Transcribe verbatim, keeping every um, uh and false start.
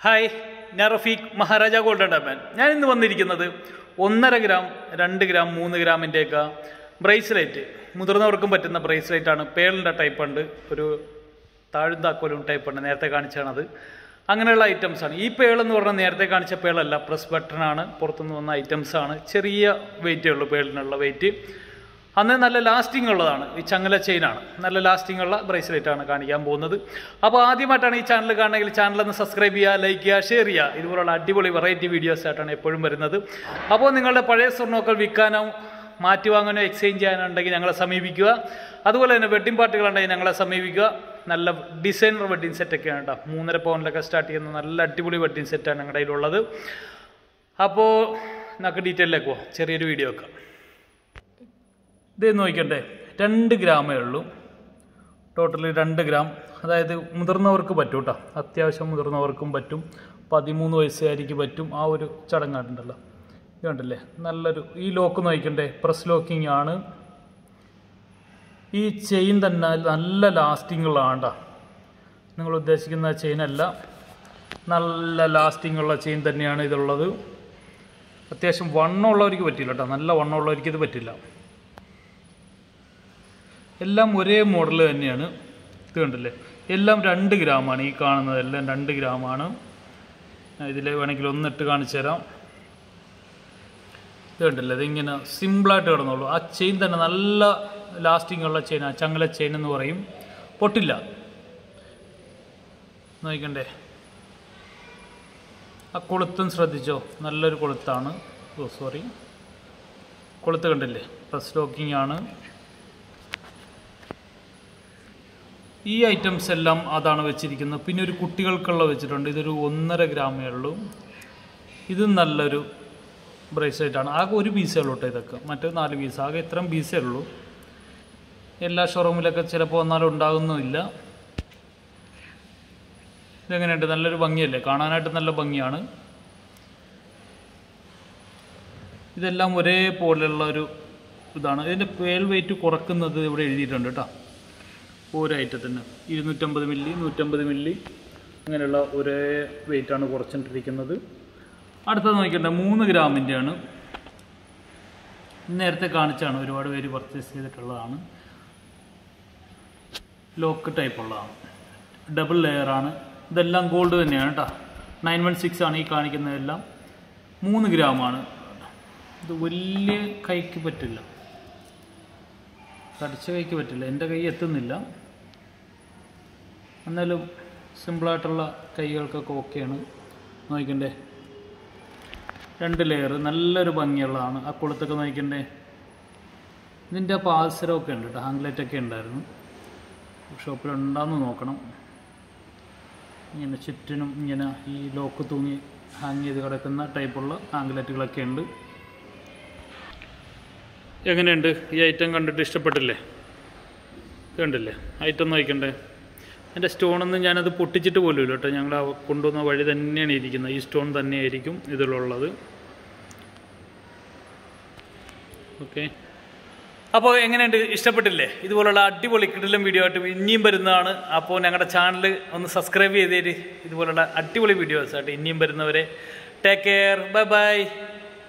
Hi, Narafik Maharaja Gold Diamonds. I am going to tell you one gram, two gram, three gram in the bracelet. Mudranavarkum pattunna bracelet aanu pearl type undu oru taalundakolum type undu nerthe kaanichana adu anganeyulla items aanu ee pearl ennu parna nerthe kaanicha pearl alla press button aanu porthunnu vanna items aanu cheriya weight ullu pearl nulla weight അന്ന് നല്ല lasting ഉള്ളതാണ് ഈ ചങ്ങല chain ആണ് നല്ല lasting ഉള്ള bracelet ആണ് കാണിക്കാൻ പോകുന്നത് അപ്പോൾ ആദ്യമായിട്ടാണ് ഈ ചാനൽ കാണുന്നതെങ്കിൽ ചാനൽ ഒന്ന് സബ്സ്ക്രൈബ് ചെയ്യുക ലൈക്ക് ചെയ്യുക ഷെയർ ചെയ്യുക ഇതുപോലുള്ള അടിപൊളി വെറൈറ്റി വീഡിയോസ് ആയിട്ടാണ് എപ്പോഴും വരുന്നത് അപ്പോൾ നിങ്ങളുടെ പഴയ സ്വർണ്ണമൊക്കെ വിൽക്കാനോ മാറ്റി വാങ്ങാനോ എക്സ്ചേഞ്ച് ചെയ്യാനുണ്ടെങ്കിൽ ഞങ്ങളെ സമീപിക്കുക അതുപോലെ തന്നെ വെഡ്ഡിംഗ് പാർട്ടികളുണ്ടെങ്കിൽ ഞങ്ങളെ സമീപിക്കുക നല്ല ഡിസൈനർ വെഡ്ഡിംഗ് സെറ്റൊക്കെയാണ് കേട്ടോ മൂന്നര പവനിലൊക്കെ സ്റ്റാർട്ട് ചെയ്യുന്ന നല്ല അടിപൊളി വെഡ്ഡിംഗ് സെറ്റാണ് ഞങ്ങളുടെ കയ്യിലുള്ളത് അപ്പോൾ നമുക്ക് ഡീറ്റെയിലേക്ക് പോകാം ചെറിയൊരു വീഡിയോ ഒക്കെ ഇത് നോക്കണ്ടേ രണ്ട് ഗ്രാമേ ഉള്ളൂ ടോട്ടലി രണ്ട് ഗ്രാം അതായത് മുതിർന്നവർക്ക് പറ്റും കേട്ടോ അത്യാവശ്യം മുതിർന്നവർക്കും പറ്റും പതിമൂന്ന് വയസ്സുകാരിക്ക് പറ്റും ആ ഒരു ചടങ്ങായിട്ടുണ്ടല്ലോ ഇത് കണ്ടല്ലേ നല്ലൊരു ഈ ലോക്ക് നോക്കണ്ടേ പ്രസ് ലോക്കിംഗ് ആണ് ഈ ചെയിൻ തന്നെ നല്ല ലാസ്റ്റിംഗ് ഉള്ളതാണ് കേട്ടോ നിങ്ങൾ ഉദ്ദേശിക്കുന്ന ചെയിനല്ല നല്ല ലാസ്റ്റിംഗ് ഉള്ള ചെയിൻ തന്നെയാണ് ഇതുള്ളത് അത്യാവശ്യം വണ്ണമുള്ളവർക്ക് പറ്റില്ല കേട്ടോ നല്ല വണ്ണമുള്ളവർക്ക് ഇത് പറ്റില്ല എല്ലാം ഒരേ മോഡൽ തന്നെയാണ് ഇത് കണ്ടില്ലേ എല്ലാം രണ്ട് ഗ്രാമാണ് ഈ കാണുന്നതെല്ലാം രണ്ട് ഗ്രാമാണ് ഇതിൽ വേണമെങ്കിൽ ഒന്നിട്ട് കാണിച്ചു തരാം ഇത് കണ്ടില്ലേ ഇതിങ്ങനെ സിമ്പിളായിട്ട് കിടന്നുള്ളൂ ആ ചെയിൻ തന്നെ നല്ല ലാസ്റ്റിംഗ് ഉള്ള ചെയിനാണ് ചങ്ങല ചെയിൻ എന്ന് പറയും പൊട്ടില്ല നോക്കണ്ടേ ആ കൊളുത്തും ശ്രദ്ധിച്ചോ നല്ലൊരു കൊളുത്താണ് ഓ സോറി കൊളുത്ത് കണ്ടില്ലേ പ്രസ് ലോക്കിംഗ് ആണ് ഈ ഐറ്റംസ് എല്ലാം അതാണ് വെച്ചിരിക്കുന്നത് പിന്നെ ഒരു കുട്ടികൾക്കുള്ള വെച്ചിട്ടുണ്ട് ഇതൊരു ഒന്നര ഗ്രാമേ ഉള്ളൂ ഇത് നല്ലൊരു ബ്രേസ്ലെറ്റാണ് ആകെ ഒരു പീസേ ഉള്ളൂ കേട്ടോ ഇതൊക്കെ മറ്റേ നാല് പീസ് ആകെ ഇത്രയും പീസേ ഉള്ളൂ എല്ലാ ഷോറൂമിലൊക്കെ ചിലപ്പോൾ വന്നാലും ഉണ്ടാകുന്നുമില്ല ഇതെങ്ങനെയുണ്ട് നല്ലൊരു ഭംഗിയല്ലേ കാണാനായിട്ട് നല്ല ഭംഗിയാണ് ഇതെല്ലാം ഒരേപോലെയുള്ള ഒരു ഇതാണ് ഇതിൻ്റെ പേൾ വെയിറ്റ് കുറക്കുന്നത് ഇവിടെ എഴുതിയിട്ടുണ്ട് കേട്ടോ ഓരോ ഐറ്റത്തിന് ഇരുന്നൂറ്റമ്പത് മില്ലി നൂറ്റമ്പത് മില്ലി അങ്ങനെയുള്ള ഒരേ വെയിറ്റാണ് കുറച്ചിട്ടിരിക്കുന്നത് അടുത്തത് നോക്കിക്കണ്ട മൂന്ന് ഗ്രാമിൻ്റെയാണ് നേരത്തെ കാണിച്ചാണ് ഒരുപാട് പേര് പർച്ചേസ് ചെയ്തിട്ടുള്ളതാണ് ലോക്ക് ടൈപ്പ് ഉള്ളതാണ് ഡബിൾ ലെയറാണ് ഇതെല്ലാം ഗോൾഡ് തന്നെയാണ് കേട്ടോ നയൻ വൺ സിക്സ് ആണ് ഈ കാണിക്കുന്നതെല്ലാം മൂന്ന് ഗ്രാമാണ് ഇത് വലിയ കൈക്ക് പറ്റില്ല കടിച്ച കൈക്ക് പറ്റില്ല എൻ്റെ കൈ എത്തുന്നില്ല എന്നാലും സിമ്പിളായിട്ടുള്ള കൈകൾക്കൊക്കെ ഓക്കെയാണ് നോക്കണ്ടേ രണ്ട് ലെയർ നല്ലൊരു ഭംഗിയുള്ളതാണ് ആ കൊളുത്തൊക്കെ നോക്കണ്ടേ ഇതിൻ്റെ പാൽസരമൊക്കെ ഉണ്ട് കേട്ടോ ഹാങ്ക്ലെറ്റൊക്കെ ഉണ്ടായിരുന്നു ഷോപ്പിലുണ്ടാന്ന് നോക്കണം ഇങ്ങനെ ചുറ്റിനും ഇങ്ങനെ ഈ ലോക്ക് തൂങ്ങി ഹാങ് ചെയ്ത് കിടക്കുന്ന ടൈപ്പുള്ള ഹാങ്ക്ലെറ്റുകളൊക്കെ ഉണ്ട് എങ്ങനെയുണ്ട് ഈ ഐറ്റം കണ്ടിട്ട് ഇഷ്ടപ്പെട്ടില്ലേ കണ്ടില്ലേ ഐറ്റം നോക്കണ്ടേ എൻ്റെ സ്റ്റോണൊന്നും ഞാനത് പൊട്ടിച്ചിട്ട് പോലും ഇല്ല കേട്ടോ ഞങ്ങൾ കൊണ്ടുവന്ന വഴി തന്നെയാണ് ഇരിക്കുന്നത് ഈ സ്റ്റോൺ തന്നെയായിരിക്കും ഇതിലുള്ളത് ഓക്കെ അപ്പോൾ എങ്ങനെയുണ്ട് ഇഷ്ടപ്പെട്ടില്ലേ ഇതുപോലുള്ള അടിപൊളി കിടിലം വീഡിയോ ആയിട്ട് ഇനിയും വരുന്നതാണ് അപ്പോൾ ഞങ്ങളുടെ ചാനൽ ഒന്ന് സബ്സ്ക്രൈബ് ചെയ്തേര് ഇതുപോലുള്ള അടിപൊളി വീഡിയോസായിട്ട് ഇനിയും വരുന്നവരെ ടേക്ക് കെയർ ബൈ ബൈ